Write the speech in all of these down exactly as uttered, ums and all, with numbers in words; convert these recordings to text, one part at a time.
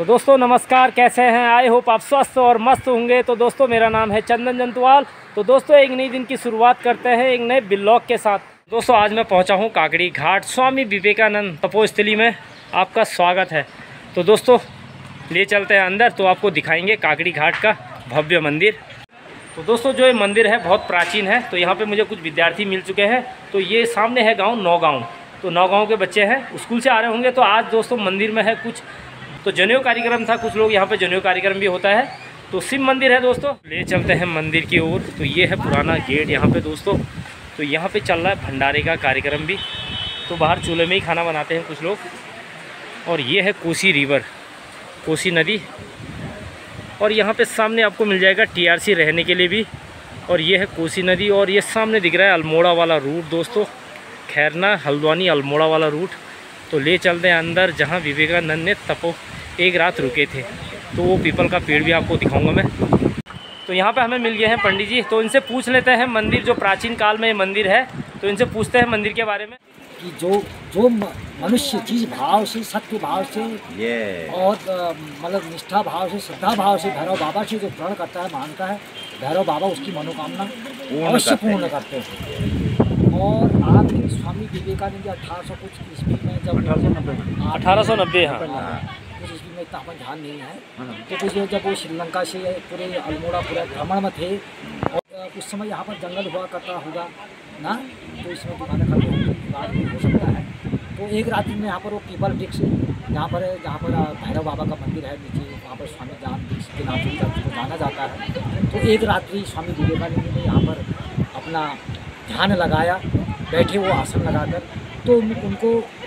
तो दोस्तों नमस्कार, कैसे हैं? आई होप आप स्वस्थ और मस्त होंगे। तो दोस्तों मेरा नाम है चंदन जंतवाल। तो दोस्तों एक नई दिन की शुरुआत करते हैं एक नए ब्लॉग के साथ। दोस्तों आज मैं पहुंचा हूं काकड़ी घाट स्वामी विवेकानंद तपोस्थली में। आपका स्वागत है। तो दोस्तों ले चलते हैं अंदर, तो आपको दिखाएंगे काकड़ी घाट का भव्य मंदिर। तो दोस्तों जो ये मंदिर है बहुत प्राचीन है। तो यहाँ पर मुझे कुछ विद्यार्थी मिल चुके हैं। तो ये सामने है गाँव नौगाँव। तो नौगाँव के बच्चे हैं, स्कूल से आ रहे होंगे। तो आज दोस्तों मंदिर में है कुछ तो जनेऊ कार्यक्रम था, कुछ लोग यहाँ पे जनेऊ कार्यक्रम भी होता है। तो शिव मंदिर है दोस्तों, ले चलते हैं मंदिर की ओर। तो ये है पुराना गेट यहाँ पे दोस्तों। तो यहाँ पे चल रहा है भंडारे का कार्यक्रम भी। तो बाहर चूल्हे में ही खाना बनाते हैं कुछ लोग। और ये है कोसी रिवर, कोसी नदी। और यहाँ पे सामने आपको मिल जाएगा टीआरसी रहने के लिए भी। और ये है कोसी नदी। और ये सामने दिख रहा है अल्मोड़ा वाला रूट दोस्तों, खैरना हल्द्वानी अल्मोड़ा वाला रूट। तो ले चलते हैं अंदर जहाँ विवेकानंद ने तपो एक रात रुके थे। तो वो पीपल का पेड़ भी आपको दिखाऊंगा मैं। तो यहाँ पे हमें मिल गए हैं पंडित जी। तो इनसे पूछ लेते हैं मंदिर जो प्राचीन काल में ये मंदिर है, तो इनसे पूछते हैं मंदिर के बारे में कि जो जो मनुष्य चीज भाव से, सत्य भाव से yeah. और मतलब निष्ठा भाव से, श्रद्धा भाव से भैरव बाबा से जो प्रण करता है, मानता है, भैरव बाबा उसकी मनोकामना अवश्य पूर्ण करते हैं। और आपके स्वामी विवेकानंद अठारह सौ कुछ ईस्वी में जब अठारह सौ नब्बे अठारह सौ नब्बे हाँ कुछ ईस्वी में इतना अपन ध्यान नहीं है। तो कुछ जब वो श्रीलंका से पूरे अल्मोड़ा पूरे भ्रमण में थे और कुछ समय यहाँ पर जंगल हुआ करता होगा ना, तो इसमें दुकानें खड़ी हो सकता है। तो एक रात्रि में यहाँ पर वो पीपल वृक्ष यहाँ पर है, जहाँ पर भैरव बाबा का मंदिर है नीचे, वहाँ पर स्वामी जान वृक्ष के नाम से जाना जाता है। तो एक रात्रि स्वामी विवेकानंद ने यहाँ पर अपना ध्यान लगाया, बैठे वो आसन लगाकर। तो उनको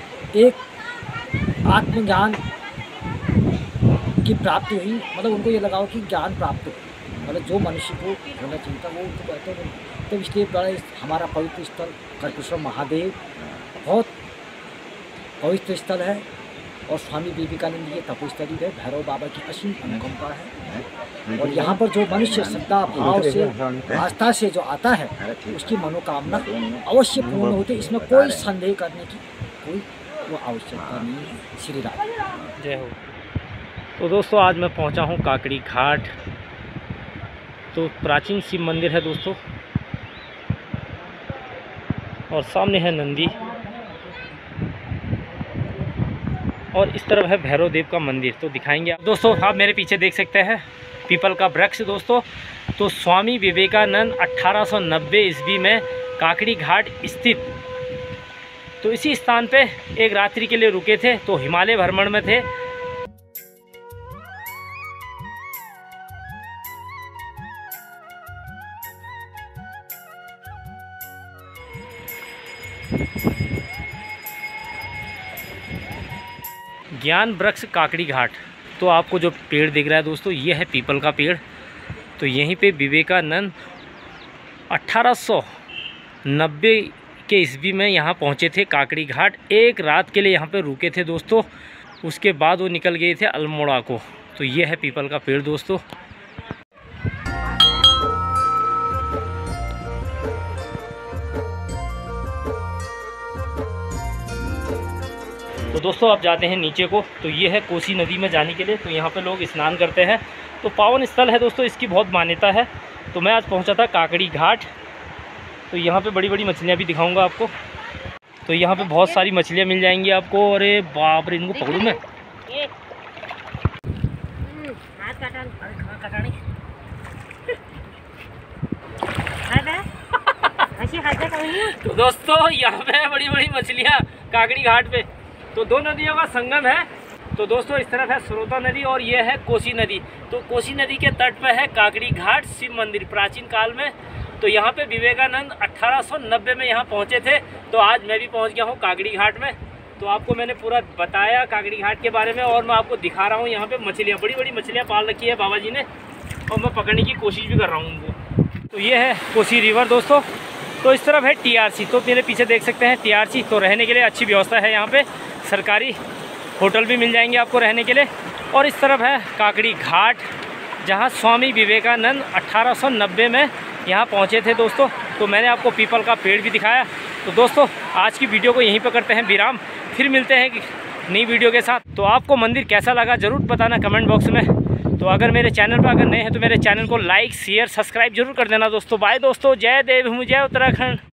एक आत्मज्ञान की प्राप्ति हुई। मतलब उनको ये लगाओ कि ज्ञान प्राप्त हो, मतलब जो मनुष्य को होना चाहिए था वो तो कहते हैं। तो इसलिए बड़ा हमारा पवित्र स्थल कर्पूरेश्वर महादेव बहुत पवित्र स्थल है। और स्वामी विवेकानंद ये तपोस्थली है, भैरव बाबा की असीम अनुकंपा है। और यहाँ पर जो मनुष्य श्रद्धा भाव से, आस्था से जो आता है, उसकी मनोकामना अवश्य पूर्ण होती है। इसमें कोई संदेह करने की कोई वो आवश्यकता नहीं है। श्री राधे जय हो। तो दोस्तों आज मैं पहुँचा हूँ काकड़ी घाट। तो प्राचीन शिव मंदिर है दोस्तों, और सामने है नंदी, और इस तरफ है भैरव देव का मंदिर। तो दिखाएंगे दोस्तों। आप मेरे पीछे देख सकते हैं पीपल का वृक्ष दोस्तों। तो स्वामी विवेकानंद अठारह सौ नब्बे ईस्वी में काकड़ी घाट स्थित, तो इसी स्थान पे एक रात्रि के लिए रुके थे। तो हिमालय भ्रमण में थे। ज्ञान वृक्ष काकड़ी घाट। तो आपको जो पेड़ दिख रहा है दोस्तों, ये है पीपल का पेड़। तो यहीं पे विवेकानंद अठारह सौ नब्बे के ईस्वी में यहाँ पहुँचे थे काकड़ी घाट। एक रात के लिए यहाँ पे रुके थे दोस्तों। उसके बाद वो निकल गए थे अल्मोड़ा को। तो ये है पीपल का पेड़ दोस्तों। तो दोस्तों आप जाते हैं नीचे को। तो ये है कोसी नदी में जाने के लिए। तो यहाँ पे लोग स्नान करते हैं। तो पावन स्थल है दोस्तों, इसकी बहुत मान्यता है। तो मैं आज पहुँचा था काकड़ी घाट। तो यहाँ पे बड़ी बड़ी मछलियाँ भी दिखाऊंगा आपको। तो यहाँ पे बहुत सारी मछलियाँ मिल जाएंगी आपको। अरे बाप रे, इनको पकड़ूँ मैं। तो दोस्तों यहाँ पे बड़ी बड़ी मछलियाँ काकड़ी घाट पे। तो दो नदियों का संगम है। तो दोस्तों इस तरफ है स्रोता नदी और ये है कोसी नदी। तो कोसी नदी के तट पे है काकड़ी घाट शिव मंदिर प्राचीन काल में। तो यहाँ पे विवेकानंद अठारह सौ नब्बे में यहाँ पहुँचे थे। तो आज मैं भी पहुँच गया हूँ काकड़ी घाट में। तो आपको मैंने पूरा बताया काकड़ी घाट के बारे में। और मैं आपको दिखा रहा हूँ यहाँ पे मछलियाँ, बड़ी बड़ी मछलियाँ पाल रखी है बाबा जी ने। और मैं पकड़ने की कोशिश भी कर रहा हूँ उनको। तो ये है कोसी रिवर दोस्तों। तो इस तरफ है टीआरसी। तो मेरे पीछे देख सकते हैं टीआरसी। तो रहने के लिए अच्छी व्यवस्था है यहाँ पे, सरकारी होटल भी मिल जाएंगे आपको रहने के लिए। और इस तरफ है काकड़ी घाट, जहाँ स्वामी विवेकानंद अठारह सौ नब्बे में यहाँ पहुँचे थे दोस्तों। तो मैंने आपको पीपल का पेड़ भी दिखाया। तो दोस्तों आज की वीडियो को यहीं पर करते हैं विराम। फिर मिलते हैं नई वीडियो के साथ। तो आपको मंदिर कैसा लगा ज़रूर बताना कमेंट बॉक्स में। तो अगर मेरे चैनल पर अगर नए हैं तो मेरे चैनल को लाइक शेयर सब्सक्राइब जरूर कर देना दोस्तों। बाय दोस्तों, जय देवभूमि, जय उत्तराखंड।